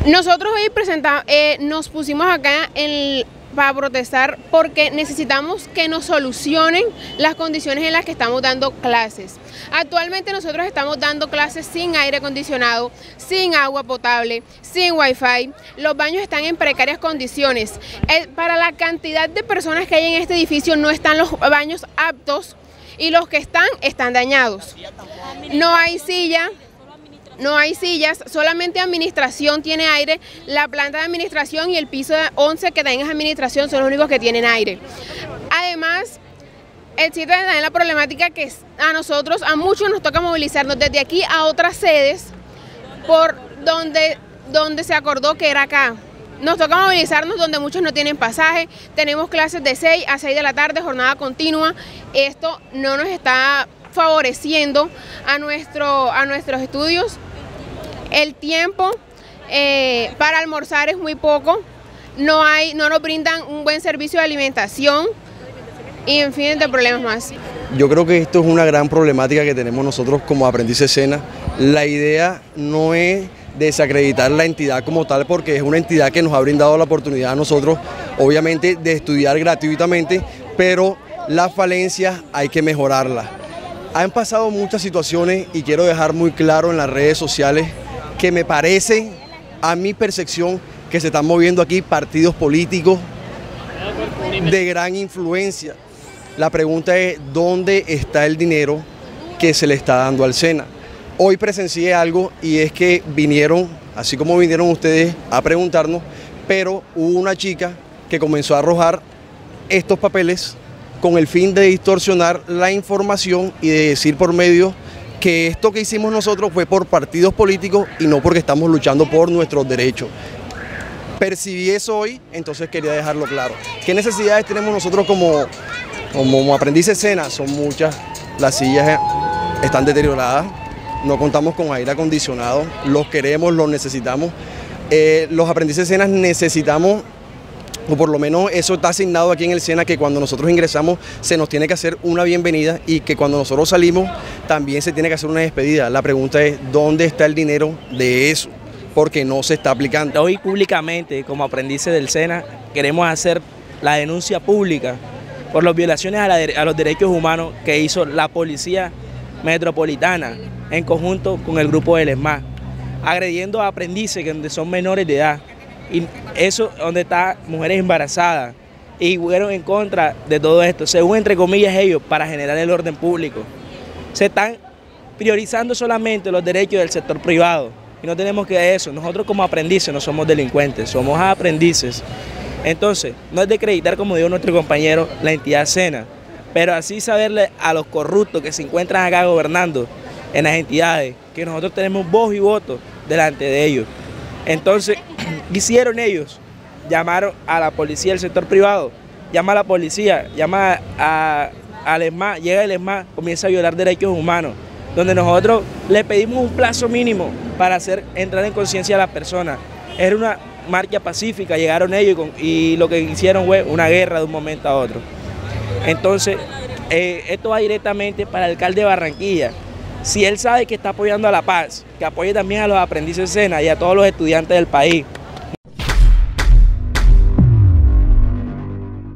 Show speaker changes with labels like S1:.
S1: Nosotros hoy nos pusimos acá para protestar porque necesitamos que nos solucionen las condiciones en las que estamos dando clases. Actualmente nosotros estamos dando clases sin aire acondicionado, sin agua potable, sin wifi. Los baños están en precarias condiciones. Para la cantidad de personas que hay en este edificio no están los baños aptos y los que están dañados. No hay silla. No hay sillas, solamente administración tiene aire, la planta de administración y el piso 11 que también es administración son los únicos que tienen aire. Además, existe también la problemática que a muchos nos toca movilizarnos desde aquí a otras sedes por donde se acordó que era acá. Nos toca movilizarnos donde muchos no tienen pasaje, tenemos clases de 6 a 6 de la tarde, jornada continua. Esto no nos está favoreciendo a nuestros estudios. El tiempo para almorzar es muy poco, no nos brindan un buen servicio de alimentación y en fin de problemas más.
S2: Yo creo que esto es una gran problemática que tenemos nosotros como aprendices SENA. La idea no es desacreditar la entidad como tal, porque es una entidad que nos ha brindado la oportunidad a nosotros, obviamente, de estudiar gratuitamente, pero las falencias hay que mejorarlas. Han pasado muchas situaciones y quiero dejar muy claro en las redes sociales que me parece, a mi percepción, que se están moviendo aquí partidos políticos de gran influencia. La pregunta es, ¿dónde está el dinero que se le está dando al SENA? Hoy presencié algo y es que vinieron, así como vinieron ustedes a preguntarnos, pero hubo una chica que comenzó a arrojar estos papeles con el fin de distorsionar la información y de decir por medio que esto que hicimos nosotros fue por partidos políticos y no porque estamos luchando por nuestros derechos. Percibí eso hoy, entonces quería dejarlo claro. ¿Qué necesidades tenemos nosotros como aprendices SENA? Son muchas, las sillas están deterioradas, no contamos con aire acondicionado, los queremos, los necesitamos. Los aprendices SENA necesitamos, o por lo menos eso está asignado aquí en el SENA, que cuando nosotros ingresamos se nos tiene que hacer una bienvenida y que cuando nosotros salimos también se tiene que hacer una despedida. La pregunta es, ¿dónde está el dinero de eso? Porque no se está aplicando.
S3: Hoy públicamente, como aprendices del SENA, queremos hacer la denuncia pública por las violaciones a los derechos humanos que hizo la Policía Metropolitana en conjunto con el grupo del ESMAD, agrediendo a aprendices que son menores de edad. Y eso donde están mujeres embarazadas y fueron en contra de todo esto, según entre comillas ellos, para generar el orden público. Se están priorizando solamente los derechos del sector privado y no tenemos que eso. Nosotros como aprendices no somos delincuentes, somos aprendices. Entonces, no es desacreditar, como dijo nuestro compañero, la entidad SENA, pero así saberle a los corruptos que se encuentran acá gobernando en las entidades que nosotros tenemos voz y voto delante de ellos. Entonces, ¿qué hicieron ellos? Llamaron a la policía del sector privado, llama a la policía, llama al ESMAD, llega el ESMAD, comienza a violar derechos humanos, donde nosotros le pedimos un plazo mínimo para hacer entrar en conciencia a las personas. Era una marcha pacífica, llegaron ellos y lo que hicieron fue una guerra de un momento a otro. Entonces, esto va directamente para el alcalde de Barranquilla. Si él sabe que está apoyando a la paz, que apoye también a los aprendices SENA y a todos los estudiantes del país.